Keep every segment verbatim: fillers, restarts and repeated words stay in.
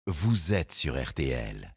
vous êtes sur R T L.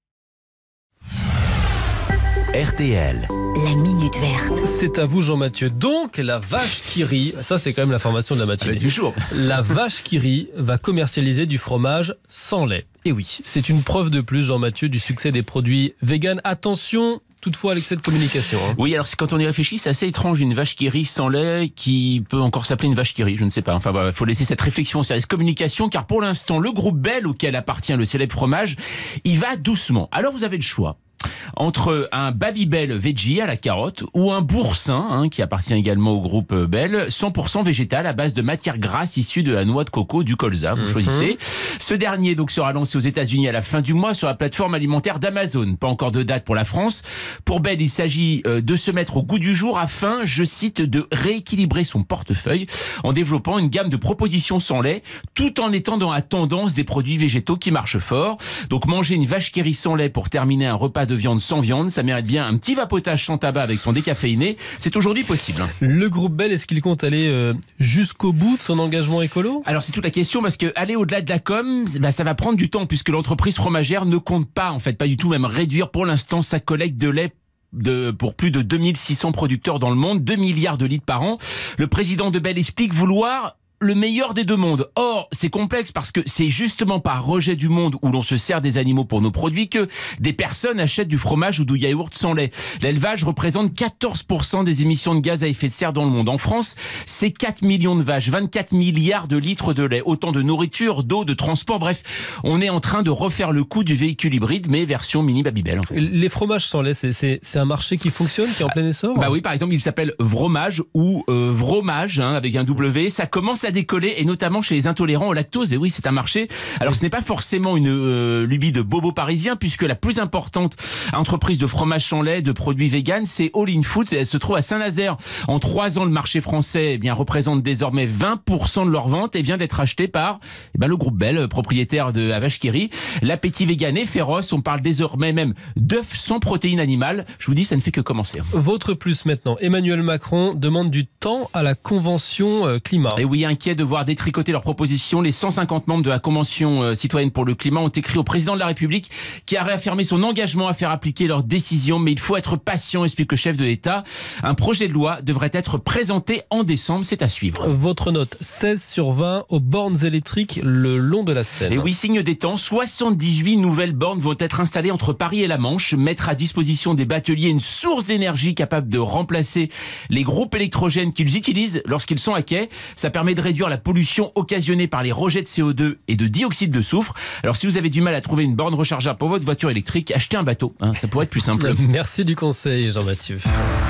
R T L. La minute verte. C'est à vous, Jean-Mathieu. Donc, la vache qui rit, ça c'est quand même l'information de la matinée. Du jour. La vache qui rit va commercialiser du fromage sans lait. Et oui, c'est une preuve de plus, Jean-Mathieu, du succès des produits véganes. Attention toutefois à l'excès de communication. Hein. Oui, alors quand on y réfléchit, c'est assez étrange, une vache qui rit sans lait, qui peut encore s'appeler une vache qui rit, je ne sais pas. Enfin voilà, il faut laisser cette réflexion au service communication, car pour l'instant, le groupe Bel, auquel appartient le célèbre fromage, il va doucement. Alors vous avez le choix entre un Babybel veggie à la carotte ou un boursin, hein, qui appartient également au groupe Bel, cent pour cent végétal à base de matière grasse issue de la noix de coco du colza. Vous mmh. choisissez. Ce dernier donc sera lancé aux États-Unis à la fin du mois sur la plateforme alimentaire d'Amazon. Pas encore de date pour la France. Pour Bel, il s'agit de se mettre au goût du jour afin, je cite, de rééquilibrer son portefeuille en développant une gamme de propositions sans lait, tout en étant dans la tendance des produits végétaux qui marchent fort. Donc manger une vache qui rit sans lait pour terminer un repas de viande sans viande, ça mérite bien un petit vapotage sans tabac avec son décaféiné. C'est aujourd'hui possible. Le groupe Bel, est-ce qu'il compte aller euh, jusqu'au bout de son engagement écolo ? Alors c'est toute la question, parce que aller au-delà de la com, bah, ça va prendre du temps, puisque l'entreprise fromagère ne compte pas, en fait, pas du tout même réduire pour l'instant sa collecte de lait De, pour plus de deux mille six cents producteurs dans le monde, deux milliards de litres par an. Le président de Bel explique vouloir le meilleur des deux mondes. Or, c'est complexe parce que c'est justement par rejet du monde où l'on se sert des animaux pour nos produits que des personnes achètent du fromage ou du yaourt sans lait. L'élevage représente quatorze pour cent des émissions de gaz à effet de serre dans le monde. En France, c'est quatre millions de vaches, vingt-quatre milliards de litres de lait, autant de nourriture, d'eau, de transport. Bref, on est en train de refaire le coup du véhicule hybride, mais version mini Babybel. En fait. Les fromages sans lait, c'est, c'est, c'est un marché qui fonctionne, qui est en plein essor ? Bah oui, par exemple, il s'appelle Vromage ou euh, Vromage, hein, avec un W. Ça commence à décoller, et notamment chez les intolérants au lactose. Et oui, c'est un marché. Alors, ce n'est pas forcément une euh, lubie de bobo parisien, puisque la plus importante entreprise de fromage sans lait, de produits véganes, c'est All In Foods. Elle se trouve à Saint-Nazaire. En trois ans, le marché français eh bien, représente désormais vingt pour cent de leurs ventes et vient d'être acheté par eh bien, le groupe Bel, propriétaire de la vache qui rit. L'appétit vegan est féroce. On parle désormais même d'œufs sans protéines animales. Je vous dis, ça ne fait que commencer. Votre plus maintenant. Emmanuel Macron demande du temps à la Convention euh, climat. Et oui, inquiet de voir détricoter leurs propositions, les cent cinquante membres de la Convention euh, citoyenne pour le climat ont écrit au président de la République qui a réaffirmé son engagement à faire appliquer leurs décisions. Mais il faut être patient, explique le chef de l'État. Un projet de loi devrait être présenté en décembre. C'est à suivre. Votre note, seize sur vingt aux bornes électriques le long de la Seine. Et oui, signe des temps, soixante-dix-huit nouvelles bornes vont être installées entre Paris et la Manche, mettre à disposition des bateliers une source d'énergie capable de remplacer les groupes électrogènes qu'ils utilisent lorsqu'ils sont à quai. Ça permet de réduire la pollution occasionnée par les rejets de C O deux et de dioxyde de soufre. Alors si vous avez du mal à trouver une borne rechargeable pour votre voiture électrique, achetez un bateau, hein, ça pourrait être plus simple. Merci du conseil, Jean-Mathieu.